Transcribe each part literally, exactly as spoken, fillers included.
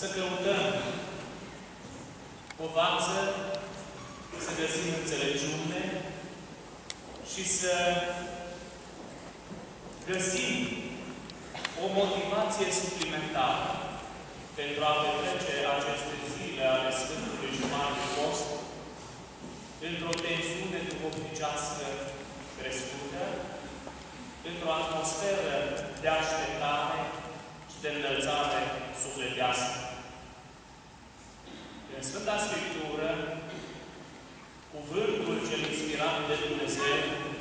să căutăm o vață, să găsim înțelepciune și să găsim o motivație suplimentară pentru a petrece aceste zile ale Sfântului și Marele Post într-o tensiune duhovnicească crescută, într-o atmosferă de așteptare și de înălțare sufletească. În Sfânta Scriptură, cuvântul cel inspirat de Dumnezeu,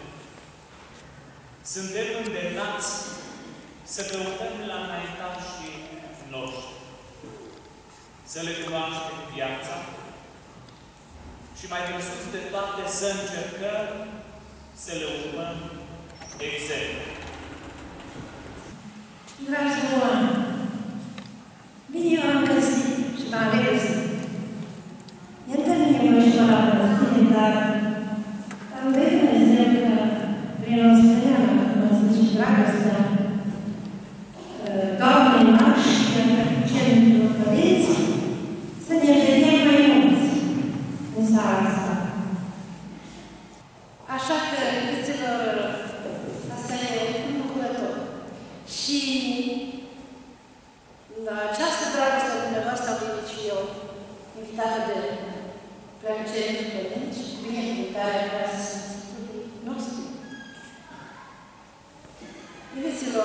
suntem îndemnați să căutăm la înaintașii noștri, să le cunoaștem viața și mai presus de toate să încercăm să le urmăm exemplu. Dragi oameni, bine v-am găsit și v-am regăsit. Ne întâlnim și la părăsire, dar am văzut Dumnezeu că prin osteneală, cum zice dragostea, Doamnei mari și centru părinți, să ne vedem mai mulți în seara asta. Așa că, iubiților, asta e un bucurător. Și la această dragoste dumneavoastră am venit și eu, invitată de preacucerii părinți și binecuvântarea Preasfințitului nostru. Iubiților,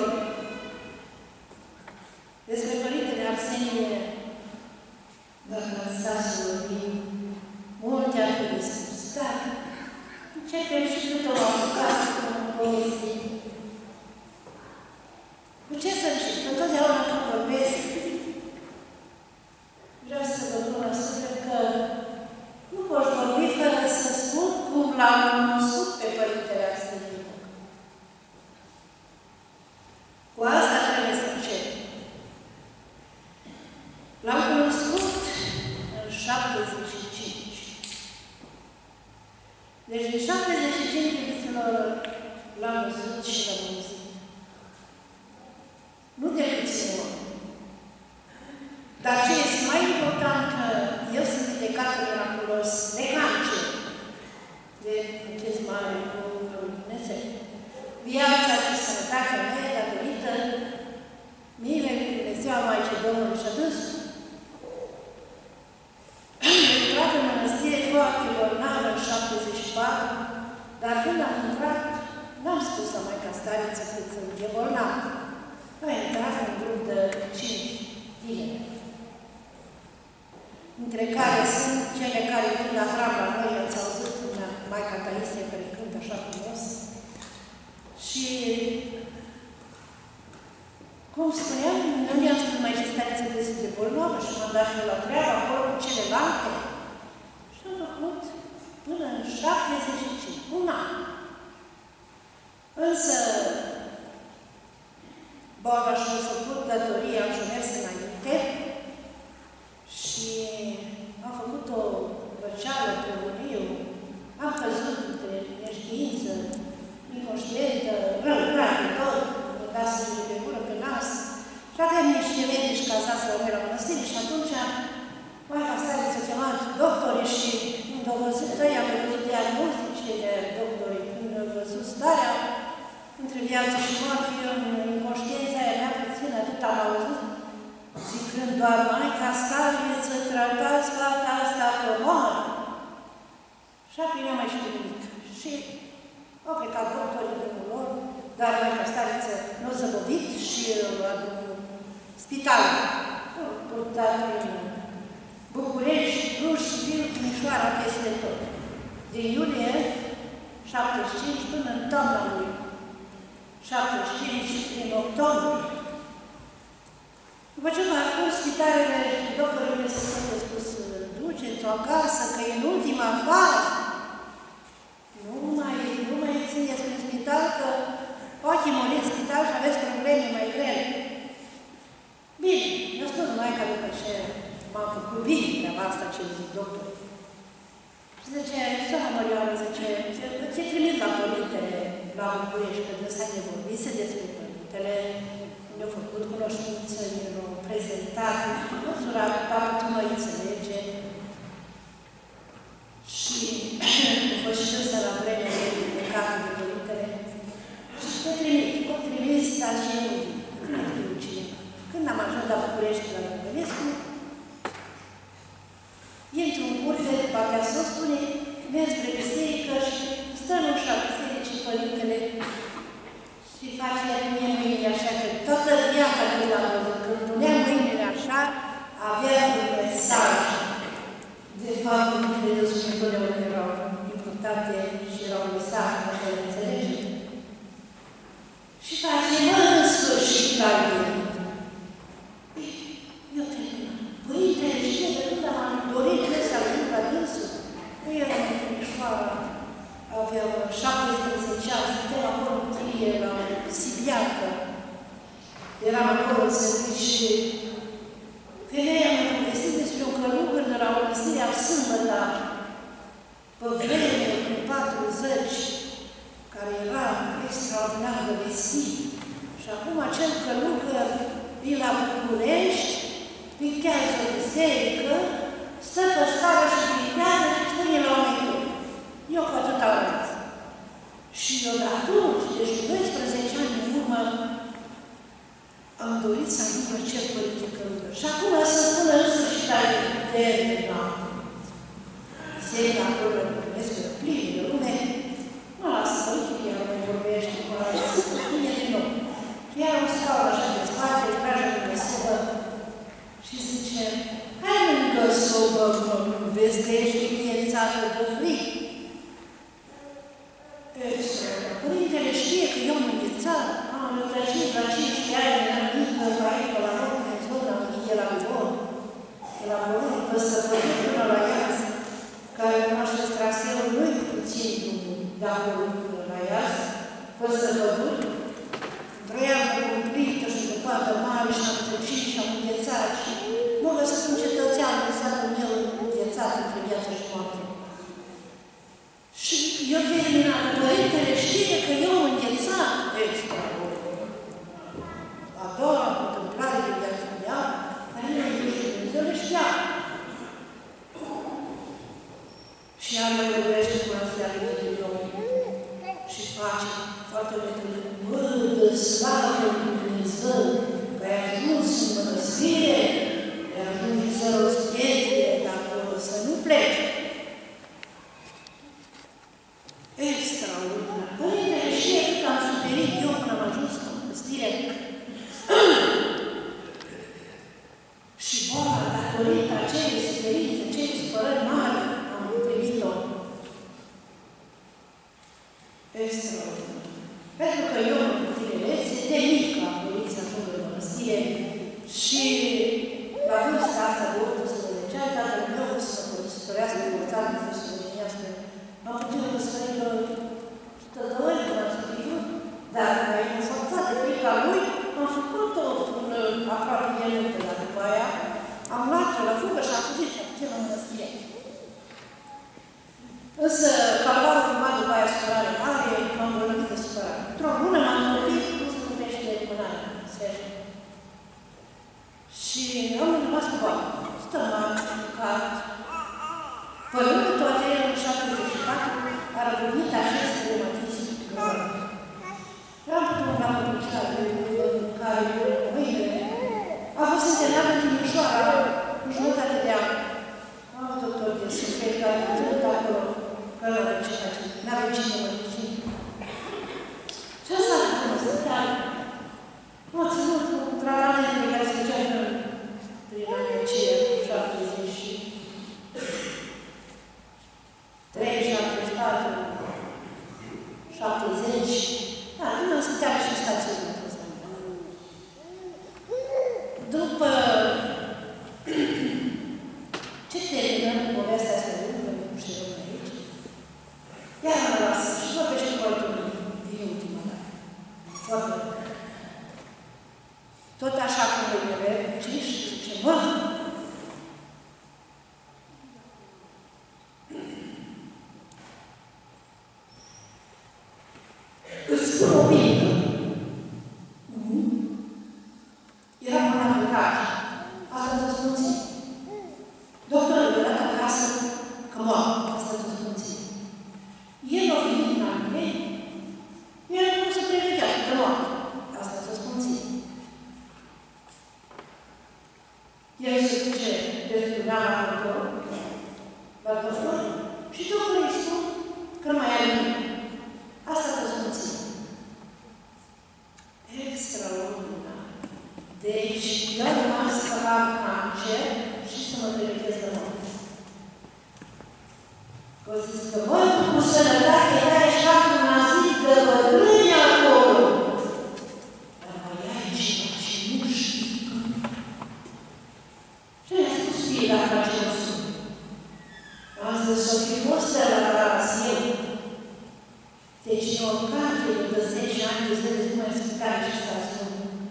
despre Părintele Arsenie, dacă ați stat să vorbim, multe ar fi de spus, dar începem și câte o apucat cu povestii. Cu ce să încep? Întotdeauna când vorbesc, vreau să vă pun la suflet că nu poți vorbi fără să spun cum l-am cunoscut pe Părintele Arsenie. Cu asta trebuie să încep. L-am cunoscut în șaptezeci și cinci. Deci în șaptezeci și cinci l-am văzut și l-am auzit. Nu de puțin ori. Dar ce este mai important că eu sunt vindecat miraculos de cancer, de acest mare lucru al lui Dumnezeu. Viața și sănătatea mea datorită milei lui Dumnezeu a Maicii Domnului și a dânsul. Am intrat în mănăstire foarte bolnavă în șaptezeci și patru, dar când am intrat, n-am spus la Maica Stariță cât să e bolnavă. Am intrat în grup de cinci tineri, între care sunt cele care vin la hram la noi, ați auzit Maica Taise, care cântă așa frumos. Și, cum spuneam, nu i-am spus Maicii Stariță că sunt de bolnavă și m-am dat la treabă acolo cu celelalte. Și am făcut până în șaptezeci și cinci, un an. Însă, Boga și-a făcut datoria, și-a mers înainte și am făcut o răceală pe uniu, am căzut între neștiință, inconștientă, rău-grate, tot, îmi dat să-mi de gură pe nas. Și avem niște medici cazați la mine la mănăstire și atunci Maica Stariță a chemat doctorii și când au văzut ăia, am văzut diagnostice de doctorii, când au văzut starea între viață și moarte, eu în inconștiența aia mea puțin, atât am auzit, zicând doar Maica Stariță, tratați fata asta că moară. Și apoi n-am mai știut nimic. Și au plecat doctorii de lor, dar Maica Stariță nu s-a zăbovit și la spitalul. Au purtat în București, Cluj, Sibiu, Timișoara, peste tot. Din iulie șaptezeci și cinci până în toamna lui șaptezeci și cinci și prin octombrie. După ce m-a pus spitalele, doctorii mi s-a spus, duceți-o acasă, că e în ultima fază. Nu mai, nu mai țineți în spital, că poate muri în spital și aveți probleme mai grele. Bine, mi-a spus Maica după ce m-am făcut bine treaba asta ce zic doctor. Și zice, Soana Mărioară, zice, ți-e trimis la Părintele la București, că de să ne vorbise despre Părintele, ne-au făcut cunoștință, ne-au prezentat, nu parcă tu nu înțelege. Și a fost și ăsta la vremea de capul de părintele. Și te trimit, o trimis, dar și nu vin. Când am ajuns la București, la Bănescu, intru în curte, partea să o spune, merg spre biserică și stă în ușa bisericii părintele și face iar mie mâinile așa, că toată viața când l-am văzut, când punea mâinile așa, avea un mesaj. De fapt, nu credeți că întotdeauna erau importante și erau mesaje, așa le înțelege. Și face, mă, în sfârșit, ai venit. Eu terminam. Părintele știe de când am dorit să ajung la dânsul. Nu eram în Timișoara, aveam șaptesprezece ani, suntem acolo în chirie, la Sibiancă. Eram acolo în servici și femeia mi-a povestit despre un călugăr de la Mănăstirea Sâmbăta, pe vreme, prin patruzeci, care era extraordinar de vestit. Și acum acel călugăr e la București, pictează o biserică, stă pe scară și pictează și spune la oameni. Eu cu atât am rămas. Și eu de atunci, deci doisprezece ani în urmă, am dorit să ajung la cel părinte călugăr. Și acum să spună în sfârșit ale terminat. Biserica acolo, Dumnezeu, că plină de lume, mă lasă părintele, iar mă vorbește cu alții, spune din nou. Și iar un scaun așa de spate, trage lângă sobă și zice, hai lângă sobă, mă, vezi că ești înghețată de fric. Părintele știe că eu am înghețat, am rătăcit la cinci ani, am mică aici, la loc, în zona, de la Livon, de la Bolon, păstă părinte până la Iazi, care cunoaște traseul lui puțin de acolo până la Iazi, păstă păduri, vreau cu cumplită și de coadă mare și am tăcit și am înghețat și mă găsesc un cetățean în satul meu înghețat între viață și moarte. Și eu terminat, părintele știe că eu am înghețat extraordinar. A doua întâmplare de viață mea, dar nu știu și Dumnezeu le știa. Și ea mă iubește cu astea de Dumnezeu și face foarte multe bă, de slavă lui Dumnezeu, că ai ajuns în mănăstire, ai ajuns să răschiete de acolo, să nu pleci. Extraordinar. Părintele știe cât am suferit eu când am ajuns în mănăstire. Și boala, datorită acelei suferințe, acelei supărări mari, am primit-o. Extraordinar. Pentru că eu, în tinerețe, de mică am venit să ajung în mănăstire și la vârsta asta de optsprezece ani, tatăl meu să mă căsătorească cu o țară, să mă gândească. M-am putut căsători sută de ori când am suferit, dar mai înforțat de frica lui, am făcut-o aproape de minute, dar după aia am luat-o la fugă și am fugit și am fugit la mănăstire. Însă, calvarul urmat după aia supărare mare, m-am îmbolnăvit de supărare. Într-o lună m-am îmbolnăvit, nu se numește de mânare, seară. Și am rămas cu bani. Stămat, cat. Pe lângă toate, în șaptezeci și patru, a răbunit acest reumatism grav. Am putut la pădușare, care mâinile a fost internat în Timișoara, cu jumătate de an. Am un doctor de suflet care a ținut acolo, că nu avea ce face, n-avea ce să mă duce. Și asta a fost stăteam. M-a ținut cu tratamentele care se făcea prin anii aceia, șaptezeci și trei, șaptezeci și patru, șaptezeci. Da, nu am stăteam și în stațiunea asta. După ce terminăm cu povestea asta de urmă, nu știu eu aici, iar mă lasă și vorbește cu altul din ultima dată. Foarte bine. Tot așa cum le mereu, ciși, zice, mă, îți spun o pildă. Era un avocat. Asta vă spun ție. El se duce despre la doctor, la doctor, și doctorul îi spun că nu mai are nimic. Asta a fost puțin. Extraordinar. Deci, eu am rămas să am cancer și să mă pregătesc de moarte. Că o zis că, băi, cu sănătate, era așa cum a zis de bătrâni acolo. Dar mai ai ceva ce nu știi. Și mi-a spus fie dacă acela sunt. Am zis, o fi fost la Carasiu. Deci, eu în cancer de zece ani, de zece nu mai sunt care ce s-a spus.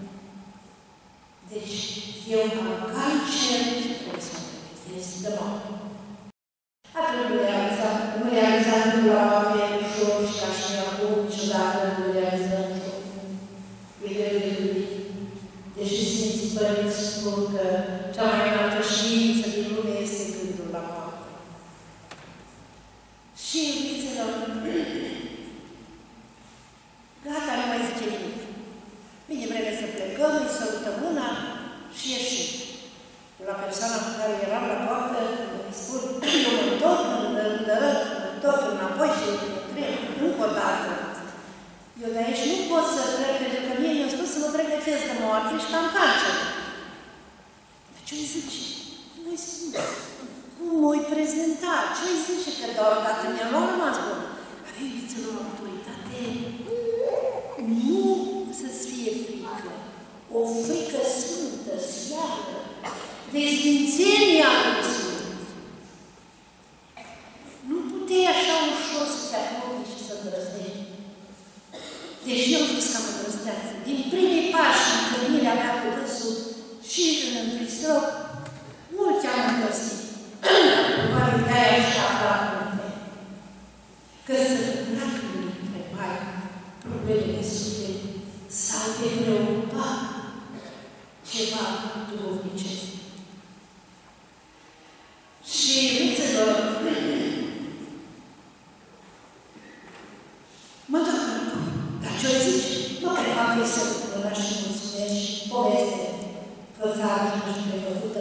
Deci, eu am cancer și trebuie să mă pregătesc de moarte. Atunci nu realizam, nu realizam nu la oameni ușor și ca și acum niciodată nu realizăm ușor. E greu de gândit. Deși Sfinții Părinți spun că cea mai înaltă știință din lume este gândul la moarte. Și, iubiților, gata, nu mai zice nimic. Vine vreme să plecăm, îi sărutăm mâna și ieșim. La persoana cu care eram la poartă, îi spun, eu mă întorc, mă îndărăt, mă întorc înapoi și îi întreb, încă o dată. Eu de aici nu pot să trec, pentru că mie mi-a spus să mă pregătesc de moarte și că am cancer. Dar ce-i zice? Nu-i spun. Cum m-i prezenta? Ce-i zice? Că doar o dată mi-a luat rămas bun. Dar iubiților, autoritate, nu să-ți fie frică. O frică sfântă, slavă, de sfințenia lui Sfânt. Nu puteai așa ușor să te apropii și să îndrăznești. Deși eu am fost cam îndrăzneață. Din primii pași în întâlnirea mea cu dânsul și în Pristrop, mulți am îndrăznit. Probabil de-aia așa aflat cu mine. Că să dacă nu întrebai problemele suflet sau te preocupa ceva duhovnicesc. Și, iubiților, mă duc înapoi. Dar ce-o zice? Nu cred că e să mână și mulțumești poveste prozaică și prevăzută.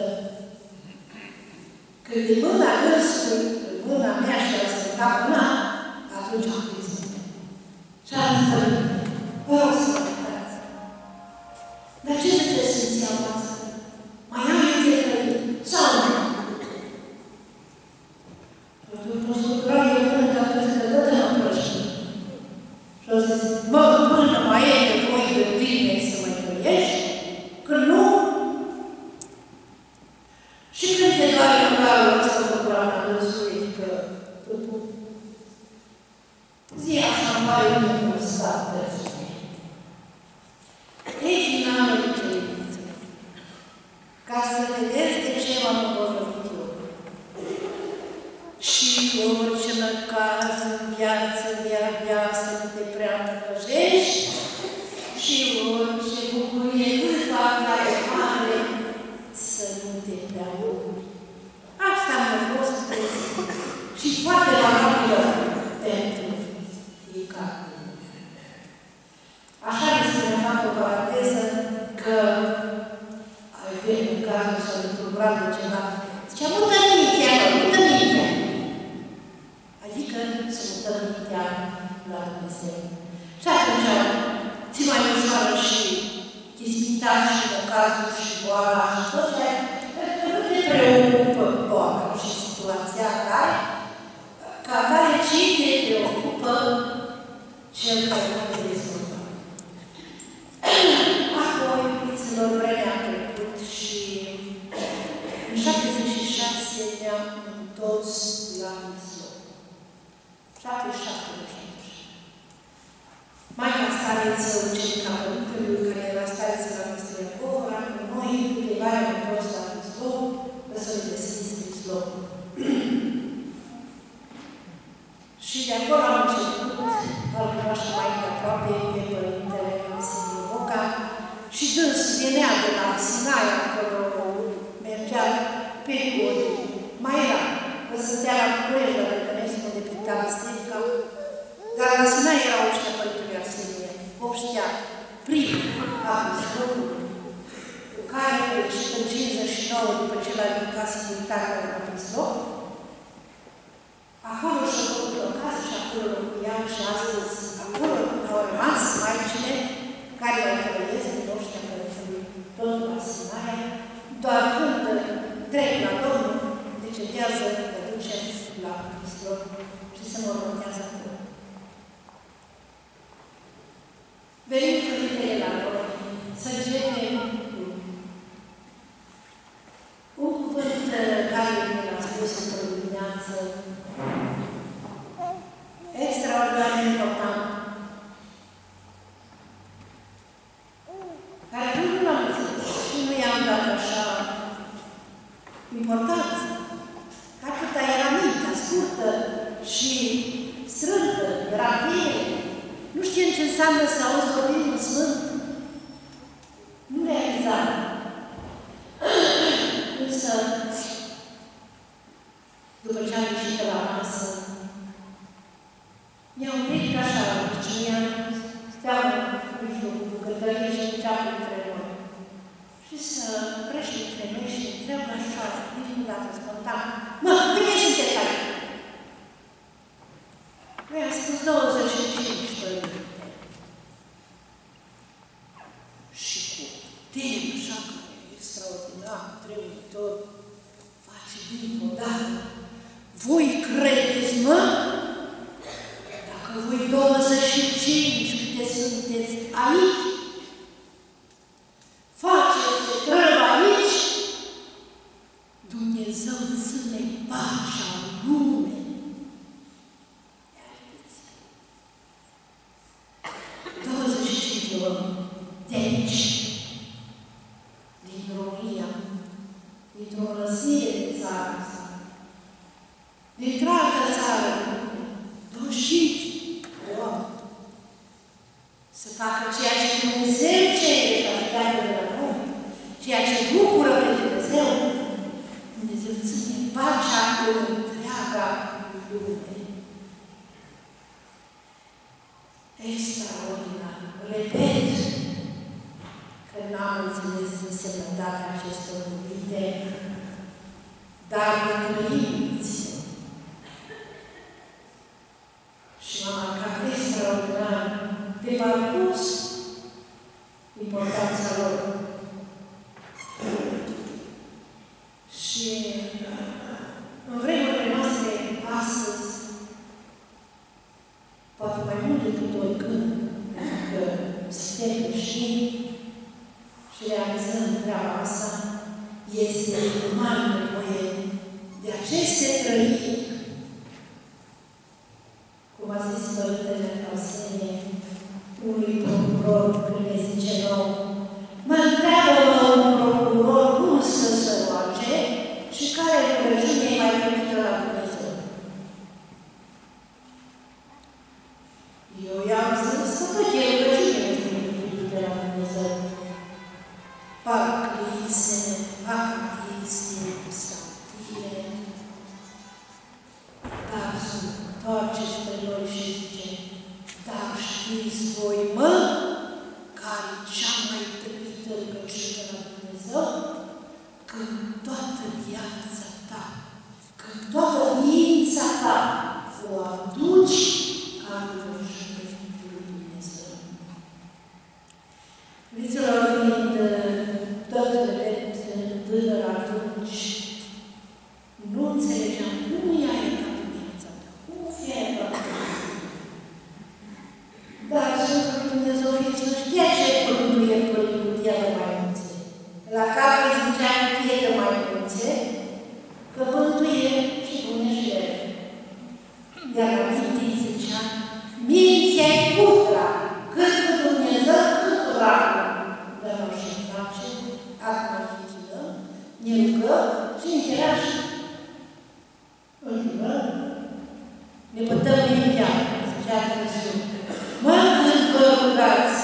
Când din mâna dânsului, în mâna mea și a stăta mâna, atunci am prins mâna. Și am zis, vă rog să mă iertați. Dar ce zice Sfinția voastră? Mai am eu de trăit? Sau nu? Nu sunt grau de până de atât de tot în oprăști. Și au zis, mă, până mai e nevoie de tine să mai trăiești? Când nu? Și când te doare măcarul ăsta cu plana dânsului, că zi așa în mare unde nu stat dânsului. Ei, finalul de ce ca să vedeți de ce m-am îmbolnăvit eu. Și orice năcaz în viață de avea să nu te prea încăjești și orice bucurie cât va care mare să nu te prea bucuri. Asta mi-a fost prezent și foarte valabilă pentru fiecare. Așa ne spune fac o paranteză că ai venit în cazul sau într-un grad de ceva. Zicea, mută mintea, mută mintea. Adică să mută mintea la Dumnezeu. Și atunci ți mai ușoară și ispitați și năcazul și boala și tot ce pentru că nu te preocupă boala și situația care, ca care ce te preocupă cel care nu te rezolvă. Apoi, iubiților, vremea a trecut și în șaptezeci și șase ne-am întors la Mislo. șaptezeci și șapte, nu știu. Maica stareță, ucenica Părintelui, care era stareță la Mislo Iacovra, cu noi, câteva ne-am întors la Mislo, că să-l deschis Mislo. Și de acolo am început, al cunoaște mai de aproape pe Părintele Sfântul Boca și dânsul venea de la Sinaia, acolo mergea pe cod. Mai era, că stătea la București, la Rădănescu, unde printa biserica, dar la Sinaia era oștea Părintelui Arsenie, oștea primul, capul Sfântului, cu care în cincizeci și nouă după ce l-a ridicat securitatea de la Prislop. Acolo și-a făcut o casă și acolo locuiau și astăzi acolo au rămas maicile care mai trăiesc din ăștia care sunt tot la Sinaia, doar când trec la Domnul, decedează, le ducem la Prislop și se mormântează acolo. Venim Părintele la noi, să începem cu un cuvânt care mi l-a spus într-o dimineață extraordinar de important, care nu l-am înțeles și nu i-am dat așa importanță. Atâta era mintea scurtă și strântă, era bine. Nu știm ce înseamnă să auzi vorbind Sfânt. Nu realizam. Însă, după ce am ieșit de la masă, mi-am oprit ca așa, deci mi-am steau în mijlocul bucătăriei și ducea printre noi. Și să prește între noi și întreabă așa, nici nu dată spontan. Mă, câte sunteți aici? Mi-a spus douăzeci și cinci părinte. Și cu teme așa că e extraordinar, trebuie tot, face bine odată. Voi credeți, mă? Dacă voi douăzeci și cinci câte sunteți aici, faceți ce trebuie aici, Dumnezeu ține pacea în lume. douăzeci și cinci de oameni de aici, din România, dintr-o răsire de țară asta, dintr-altă țară de lume, douăzeci și cinci de oameni, să facă ceea ce Dumnezeu cere și așteaptă de la noi, ceea ce bucură pe Dumnezeu, Dumnezeu ține pacea în întreaga lume. Extraordinar. Repet că n-am înțeles însemnătatea acestor cuvinte, dar ne trăiți. Și m-a marcat extraordinar pe parcurs importanța lor. Și în vremurile noastre astăzi, poate mai mult decât oricând, că suntem creștini și realizăm treaba asta, este mare nevoie de aceste trăiri, cum a zis Părintele Arsenie, unui procuror când ne zice nou, mă întreabă un procuror cum să se roage și care rugăciune e mai primită la Dumnezeu. Eu i-am zis că tot e rugăciune primită la Dumnezeu. Paraclise, acatiste, psaltire, dar sunt toate spre noi și zice, dar știți voi, mă, care e cea mai târpită rugăciune la Dumnezeu? Când toată viața ta, când toată ființa ta o aduci ca rugăciune lui Dumnezeu. Vedeți-vă, fiind tot drept tânăr atunci, nu înțelegeam cum ea e ca viața ta, cum fie ca dar Sfântul Dumnezeu Fiiță știa ce bântuie prin cutia de maimuțe. La cap îi zicea cutie de maimuțe, că bântuie și pune și ele. Iar la minte îi zicea, minți-ai putra, cât cu Dumnezeu, cât cu dragul. Dar nu știu face, acum închidăm, ne rugăm și încheraș. Îl rugăm, ne pătăm mintea, zicea Dumnezeu. Mă, când vă rugați,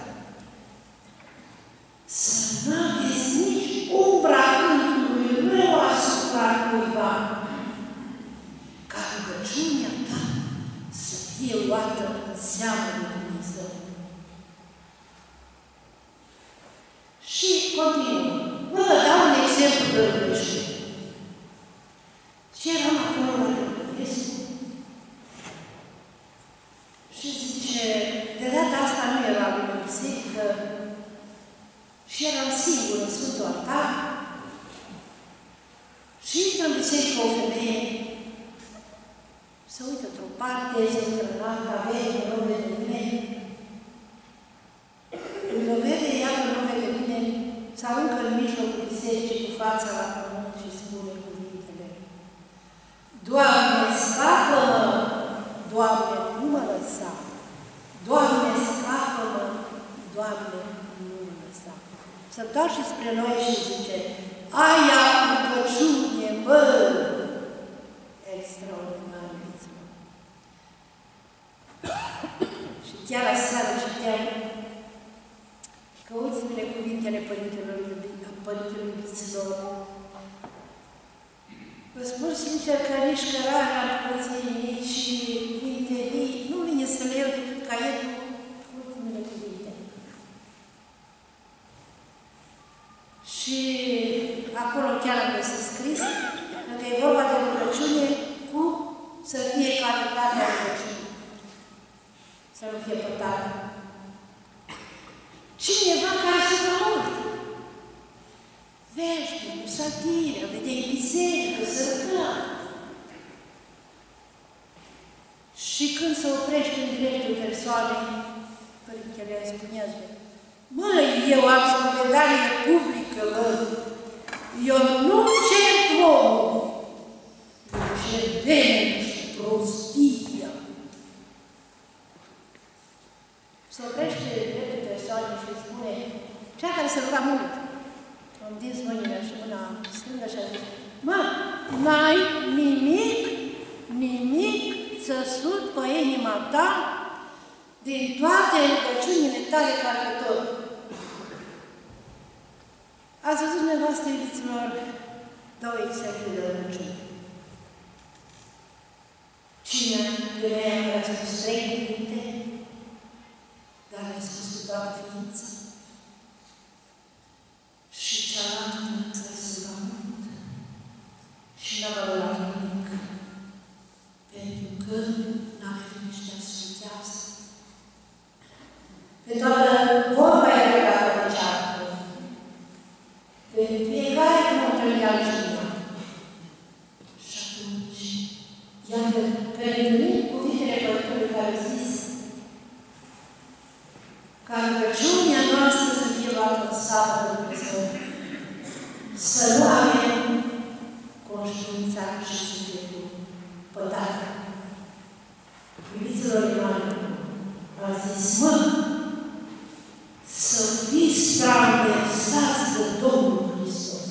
să nu aveți nici umbra gândului rău asupra cuiva, ca rugăciunea ta să fie luată în seamă de Dumnezeu. Și continuă. Vă vă dau un exemplu de rugăciune. Și eram acolo la Dumnezeu și zice, de data asta nu eram în biserică și eram singur în Sfântul Altar și intră în biserică o femeie, se uită într-o parte, se uită în alta, vede, nu o vede nimeni. Când o vede, ea că nu vede nimeni, se aruncă în mijlocul bisericii cu fața la pământ și spune cuvintele: Doamne, scapă-mă! Doamne, nu mă lăsa! Doamne, scapă-mă! Doamne, nu mă lăsa! Se întoarce spre noi și zice: aia rugăciune, bă! Extraordinar, viți-mă! Și chiar aseară citeam că ultimele cuvintele Părintelor Părintelui Iubiților. Vă spun sincer că nici cărarea împărăției mici și cuvintele nu vine să le iau decât caietul cu ultimele cuvinte. Și acolo chiar am găsit scris că e vorba de rugăciune cu să fie calitatea rugăciunii. Să nu fie pătată. Cineva care se dă mult. Vește, cu satire, vedei biserică, să rugăm. Și când se oprește în dreptul persoanei, Părintele spunea: măi, eu am spovedanie publică, mă. Eu nu cer omul. Eu cer venul și prostia. Se oprește în dreptul persoanei și spune, cea care se ruga mult, am dis mâinile și mâna stângă și a zis: mă, n-ai nimic, nimic țăsut pe inima ta din toate rugăciunile tale care tot. Ați văzut dumneavoastră, iubiților, două exemple de rugăciune. Cine femeia care a spus trei cuvinte, dar le-a spus cu toată ființa. Și cealaltă care se ruga mult și n-a valorat nimic, pentru că n-a venit nici de-a sfântească. Pe toată vorba e legată de ceartă. Pe fiecare nu întâlni altcineva. Și atunci, iată, preîntâlnind cuvintele Părintului care a zis ca rugăciunea noastră să fie luată în seamă de Dumnezeu, să nu avem conștiința și sufletul pătate. Iubiților mari, a zis: mă, să fiți traversați de Domnul Hristos.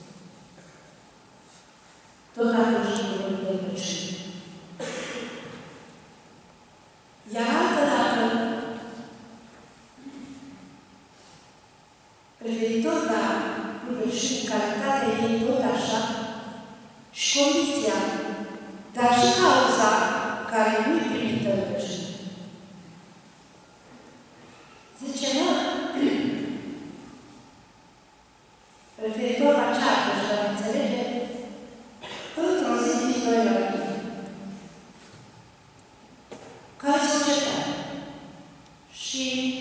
Tot atunci când vorbim de rugăciune. Iar altă dată, referitor la rugăciune, calitatea ei tot așa, și condiția, dar și cauza care nu-i primită rugăciune. Zice, mă, referitor la ceartă și la înțelege, într-o zi din doi la mine, care s-o certat. Și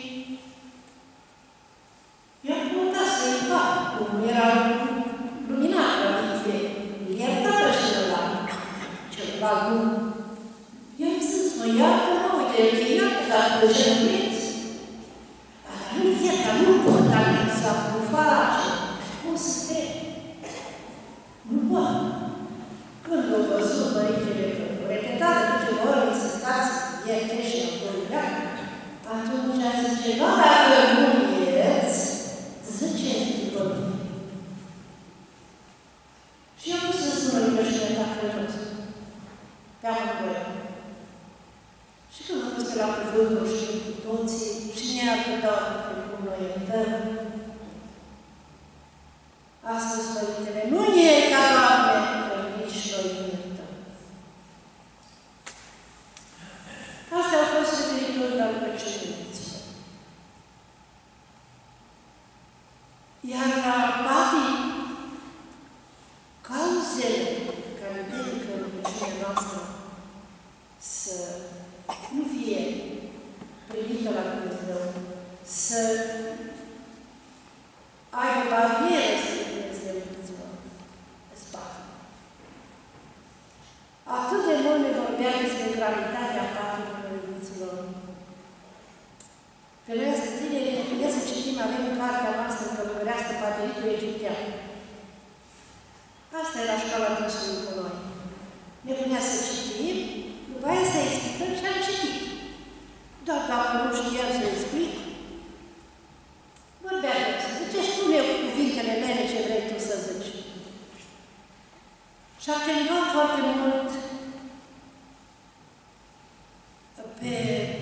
i-am căutat să-i fac, cum era luminat la mine, iertată și ăla, celălalt nu. I-am zis, mă, iartă-mă, uite, eu te iartă, dar de ce nu vreți? Nu iert, dar nu pot, dar să nu face. Cum să te? Nu pot. Când o văzut Părintele, repetat de câteva ori să stați ierte și apoi, atunci a zice, nu, dacă nu ierți, ziceți după mine. Și eu nu să spun rugăciunea ta crătos. Pe amândoi. Și când am fost pe la cuvântul și cu toții, și ne-a putat cum noi iertăm, a spus Părintele, nu ierta, Doamne, că nici noi nu iertăm. Astea au fost referitor la rugăciune. Iar la patii să aibă barieră să Dumnezeu câțiva în spate. Atât de mult ne vorbea despre gravitatea patului iubiților. Pe noi, asta tineri, ne putea să citim, avem în cartea noastră călugărească Pateritul Egiptean. Asta era școala dânsului cu noi. Ne punea să citim, după aia să explicăm ce am citit. Dar dacă nu știam să explic, vorbea de asta. Zice, spune cuvintele mele ce vrei tu să zici. Și accentuam foarte mult pe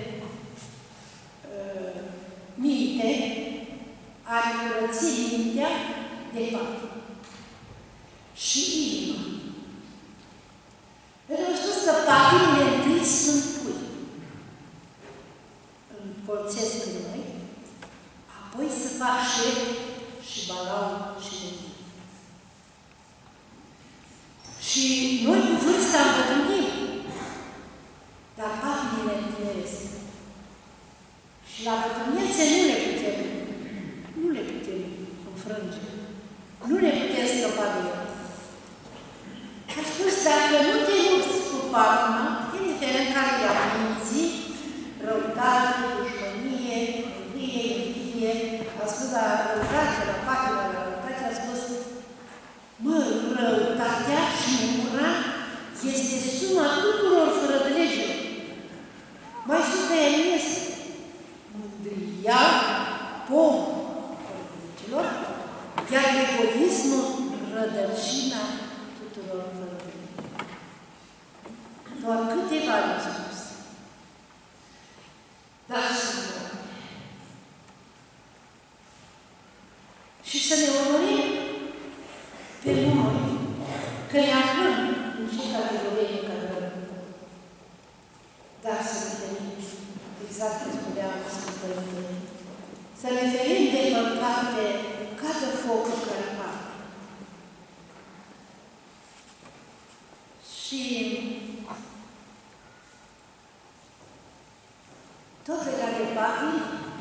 uh, minte, a curăți mintea de patim și inima. Pentru că spus că patimile întâi sunt pui. Încolțesc în noi, apoi să fac șef și balau și lămâni. Și noi cu vârsta îmbătrânim, dar patimile întineresc. Și la bătrânețe nu le putem, nu le putem înfrânge. Nu le putem scăpa de ele. A spus, dacă nu te lupți cu patima, indiferent care i-a minții, răutate, dușmănie, mândrie, invidie, a spus la răutate, la patima, la răutate, a spus, mă, răutatea și ura este suma tuturor fără de legile. Mai sus de el este mândria, pomul fără de legilor, iar egoismul rădăcina tuturor fără de legilor. Doar câteva le-au spus. Dar să ne și să ne onorim pe noi că ne aflăm în ce categorie în care rământăm. Dar să ne ferim, exact cum spuneam Sfântului, să ne ferim de păcate ca de focul care arde. Și tot legat de patim,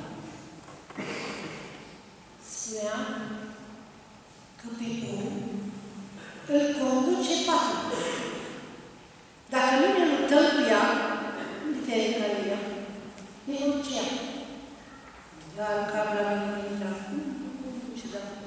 spunea că pe om îl conduce patimul. Dacă nu ne luptăm cu ea, indiferent care e ea, ne conduce ea. Dar în camera mea nu intra. Și da.